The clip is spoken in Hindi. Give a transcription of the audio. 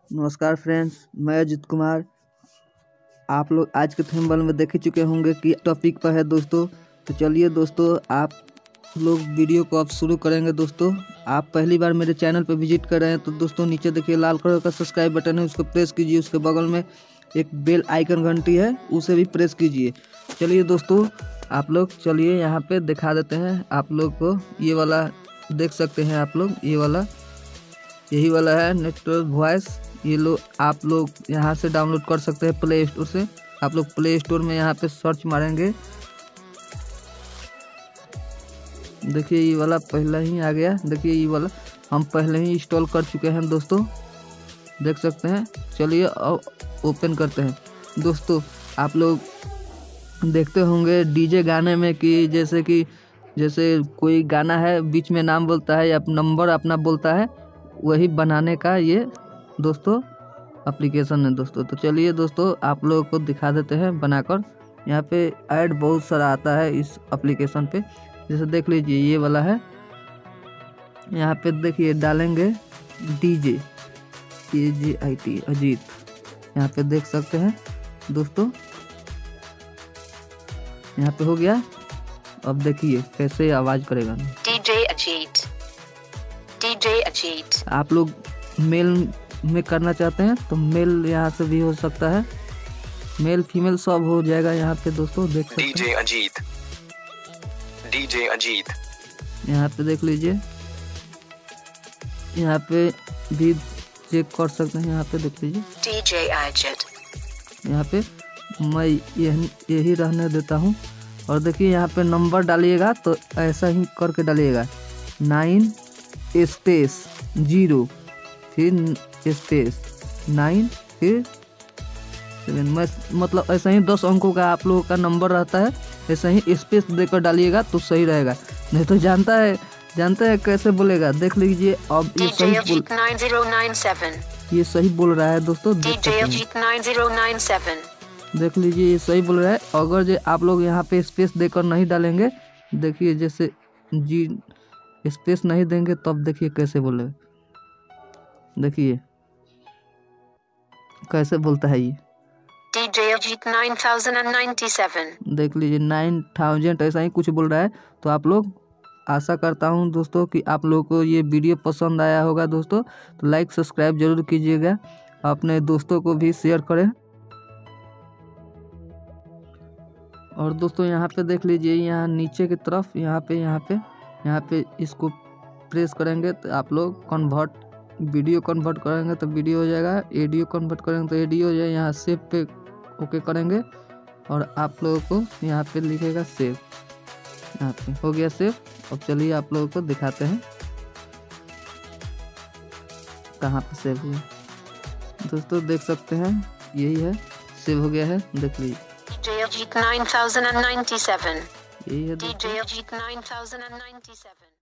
नमस्कार फ्रेंड्स, मैं अजित कुमार। आप लोग आज के थंबनेल में देख ही चुके होंगे कि टॉपिक पर है दोस्तों। तो चलिए दोस्तों, आप लोग वीडियो को अब शुरू करेंगे। दोस्तों, आप पहली बार मेरे चैनल पर विजिट कर रहे हैं तो दोस्तों नीचे देखिए लाल कलर का सब्सक्राइब बटन है, उसको प्रेस कीजिए। उसके बगल में एक बेल आइकन घंटी है, उसे भी प्रेस कीजिए। चलिए दोस्तों, आप लोग चलिए यहाँ पे दिखा देते हैं आप लोग को। ये वाला देख सकते हैं आप लोग, ये वाला यही वाला है नेटवर्क वॉइस। ये लो, आप लोग यहाँ से डाउनलोड कर सकते हैं प्ले स्टोर से। आप लोग प्ले स्टोर में यहाँ पे सर्च मारेंगे, देखिए ये वाला पहला ही आ गया। देखिए ये वाला हम पहले ही इंस्टॉल कर चुके हैं दोस्तों, देख सकते हैं। चलिए अब ओपन करते हैं। दोस्तों, आप लोग देखते होंगे डीजे गाने में कि जैसे कोई गाना है, बीच में नाम बोलता है या नंबर अपना बोलता है, वही बनाने का ये दोस्तों एप्लीकेशन है दोस्तों। तो चलिए दोस्तों, आप लोगों को दिखा देते हैं बनाकर। यहाँ पे ऐड बहुत सारा आता है इस एप्लीकेशन पे, जैसे देख लीजिए ये वाला है। यहाँ पे देखिए डालेंगे DJ AJIT अजीत, यहाँ पे देख सकते हैं दोस्तों। यहाँ पे हो गया। अब देखिए कैसे आवाज करेगा DJ अजीत। आप लोग मेल में करना चाहते हैं तो मेल यहाँ से भी हो सकता है, मेल फीमेल सब हो जाएगा यहाँ पे दोस्तों, देख सकते हैं। DJ अजीत यहाँ पे देख लीजिए, यहाँ पे भी चेक कर सकते हैं। यहाँ पे देख लीजिए DJ अजीत, यहाँ पे मैं यही रहने देता हूँ। और देखिए यहाँ पे नंबर डालिएगा तो ऐसा ही करके डालिएगा 9 स्पेस 0 फिर स्पेस 9 फिर 7। मतलब ऐसा ही 10 अंकों का आप लोगों का नंबर रहता है, ऐसा ही स्पेस देकर डालिएगा तो सही रहेगा। नहीं तो जानता है कैसे बोलेगा, देख लीजिए। अब ये सही ये सही बोल रहा है दोस्तों, देख लीजिए ये सही बोल रहा है। अगर जो आप लोग यहाँ पे स्पेस देकर नहीं डालेंगे, देखिए जैसे जी स्पेस नहीं देंगे तब देखिए कैसे बोले, देखिए कैसे बोलता है ये DJ अजीत 9097। देख लीजिए 9000 ऐसा ही कुछ बोल रहा है। तो आप लोग, आशा करता हूँ दोस्तों कि आप लोगों को ये वीडियो पसंद आया होगा दोस्तों। तो लाइक सब्सक्राइब जरूर कीजिएगा, अपने दोस्तों को भी शेयर करें। और दोस्तों यहाँ पे देख लीजिए, यहाँ नीचे की तरफ यहाँ पे इसको प्रेस करेंगे तो आप लोग वीडियो कन्वर्ट करेंगे तो वीडियो हो जाएगा, ऑडियो कन्वर्ट करेंगे तो ऑडियो हो जाएगा। यहाँ सेव पे ओके करेंगे और आप लोगों को यहाँ पे लिखेगा सेव, यहाँ पे हो गया सेव। अब चलिए आप लोगों को दिखाते हैं कहाँ पे सेव हुआ। दोस्तों देख सकते हैं यही है, सेव हो गया है, देख लीजिए DJ अजीत 9097। यही है DJ अजीत 9097।